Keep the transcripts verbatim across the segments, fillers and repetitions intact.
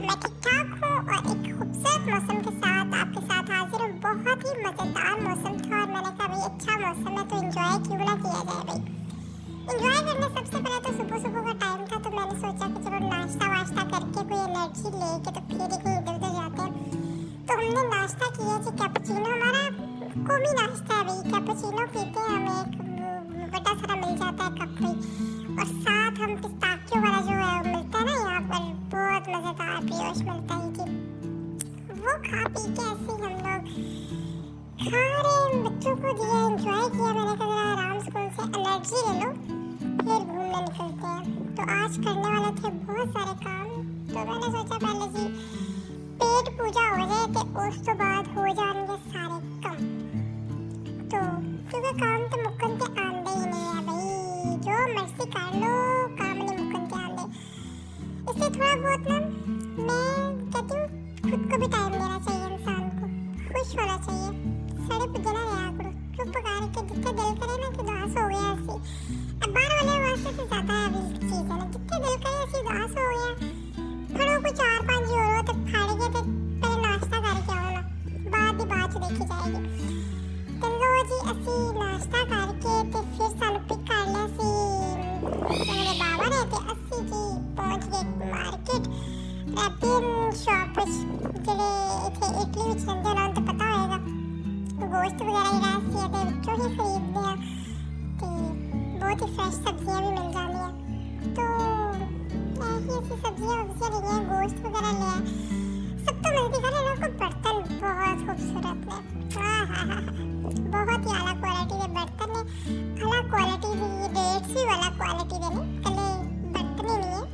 मैं ठीक ठाक हूँ और एक खूबसूरत मौसम के साथ आपके साथ हाजिर हूँ। बहुत ही मज़ेदार मौसम था और मैंने कहा भाई अच्छा मौसम है तो एंजॉय क्यों ना किया जाए। भाई एंजॉय करने सबसे पहले तो सुबह सुबह का टाइम था, तो मैंने सोचा कि चलो नाश्ता वाश्ता करके कोई एनर्जी लेके तो फिर ही कहीं इधर उधर जाते हैं। तो हमने नाश्ता किया जी कैपुचिनो, हमारा कौमी नाश्ता है भाई। कैपुचिनो पीते हैं, हमें एक बड़ा सारा मिल जाता है कप में, और साथ हम पिस्ताचियो वाला जो है वो मिलता है ना यहाँ पर, बहुत मज़ेदार ब्रियोश मिलता है जी। वो खा पी के ऐसे ही हम लोग खा रहे बच्चों को दिया, एंजॉय किया। मैंने कहा जरा आराम स्कूल से एनर्जी ले लो फिर घूमने निकलते हैं। तो आज करने वाले थे बहुत सारे काम, तो मैंने सोचा पहले जी पेट पूजा हो जाए तो उस तो बाद हो जाएंगे सारे काम। तो क्योंकि काम तो मुक्कन के आंदे ही नहीं है भाई, जो मर्जी कर लो काम नहीं मुक्कन के आंदे। इसलिए थोड़ा बहुत ना मैं कहती हूँ खुद को भी टाइम देना चाहिए, इंसान को खुश होना चाहिए। सड़े पुजे ना रहा करो, चुप करके जितना दिल करे ना कि उदास हो गया ऐसे। अब बाहर वाले वास्ते से ज़्यादा है अभी चीज़ है ना, जितना दिल करे ऐसे उदास हो गया, खड़ो को चार पाँच यूरो तो फाड़ के तो पहले नाश्ता करके आओ ना, बाद ही बात देखी जाएगी। तो लो जी असी नाश्ता करके तो फिर सानू पिक कर लिया सी मेरे बाबा ने, तो असी जी पहुंच गए मार्केट रैपिन शॉप जेडे इथे इटली विच रहिंदे उन्हां नूं तो पता होएगा, गोश्त वगैरह ही रैसी है तो विचों ही खरीदते हैं। तो बहुत ही फ्रेश सब्जियां भी मिल जाती हैं, तो ऐसी ऐसी सब्जियां वब्जियां लिए हैं, गोश्त वगैरह लिया। सब तो नजदीक है ना, को बर्तन बहुत खूबसूरत है, हाँ हाँ हाँ बहुत ही आला क्वालिटी के बर्तन है। आला क्वालिटी भी रेट्स भी वाला क्वालिटी दे नहीं, कले बर्तन ही नहीं है।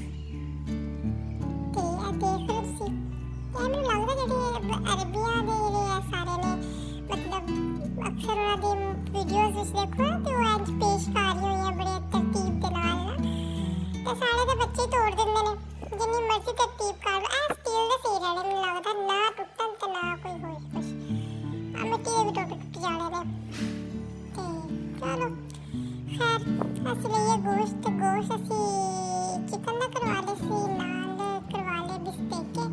तो ये देख रहे सी ये मैंने लगता जेडी अरबिया दे जेडे सारे ने मतलब अक्सर उन्हां दी वीडियोस विच देखो ना तो वो इंज पेश कर रही हुई है बड़े तरतीब दे नाल ना, ते सारे दे बच्चे तोड़ दिंदे ने जिन्नी मर्जी तरतीब कर लो। ऐ स्टील दे सी रहे ने लगदा ना टुटन ते ना कोई होई कुछ, आ मिट्टी दे भी टुट टुट जाने ने। ते चलो खैर अस लिए गोश्त गोश्त असी चिकन दा करवा ले सी, नाल करवा ले बिस्टेके।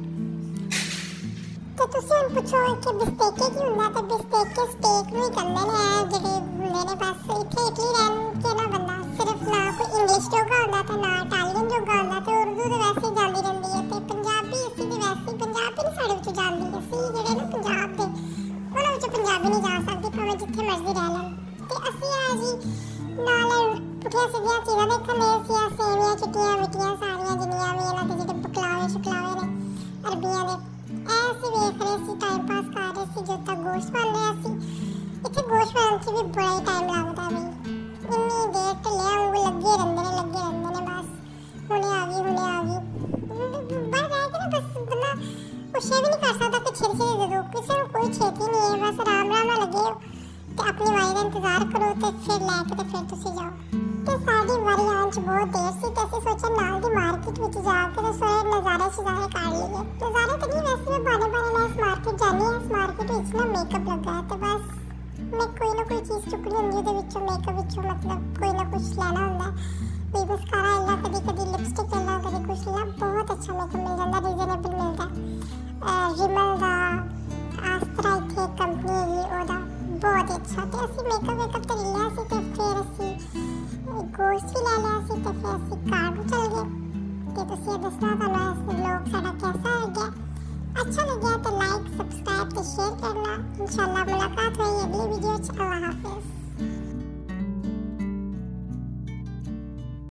तो तुसी हुण पुछो कि बिस्टेके की हुंदा, ते बिस्टेके स्टेक नूं ही कहंदे ने जेडे हुंदे ने। बस इत्थे इटली रहन के ना बंदा सिर्फ ना कोई इंग्लिश जोगा हुंदा ते ना इटालियन जोगा हुंदा, ते उर्दू ते वैसे ही जांदी रहिंदी है, ते पंजाबी असी ते वैसे ही पंजाबी नहीं साडे विचों जांदी, असी जेडे ना पंजाब दे उन्हां विचों पंजाबी नहीं जा सकदी भावें जिथे मर्जी रह लैण। ते असी आ जी नाल पुठियां सीधियां चीज़ां देखण दे सी, सेवियां चिट्टियां मिट्टियां सारियां जिन्नियां भी इन्हां दे जेडे बकलावे शकलावे ने अरबियां दे, ऐसे वेख रहे सी टाइम पास कर रहे सी। जो तक गोश्त बन रहा सी, इत्थे गोश्त बनन च भी बड़ा ही टाइम लगदा है भाई, इन्नी देर ते ले आऊं लगे रहिंदे ने लगे रहिंदे ने बस हुणे आ गई हुणे आ गई। बन रहा है कि ना बस बंदा कुछ भी नहीं कर सकता कि छेती छेती दे दो, किसी को कोई छेती नहीं है, बस आराम आराम नाल लगे हो ते अपनी वारी दा इंतजार करो ते फिर लैके ते फिर तुसी जाओ। ते साडी वारी आउण च बहुत देर सी, ते असीं सोचा नाल दी मार्केट विच जाके ते सारे नज़ारे शज़ारे कर लईए। नज़ारे ते नहीं वैसे मैं बाने बाने नाल इस मार्केट जानी है, इस मार्केट विच ना मेकअप लगा है, ते बस मैं कोई ना कोई चीज़ चुकनी हुंदी ओहदे विचों मेकअप विचों, मतलब कोई ना कुछ लेना हुंदा है। कोई मस्कारा ले ला, कदी कदी लिपस्टिक ले ला, कदी कुछ ले ला, बहुत अच्छा मेकअप मिल जांदा, रीजनेबल मिलदा है। रिमल दा आस्त्रा इत्थे कंपनी है ओहदा बहुत अच्छा। ते असीं मेकअप वेकअप ते लिया सी, ते फिर असीं गोश्त भी ले लिया सी, ते फिर असीं कार नूं चल गए। ते तुसीं दसना तुहानूं व्लॉग साडा कैसा लग्या, अच्छा लग्या तो लाइक सब्सक्राइब ते शेयर करना। इंशाअल्लाह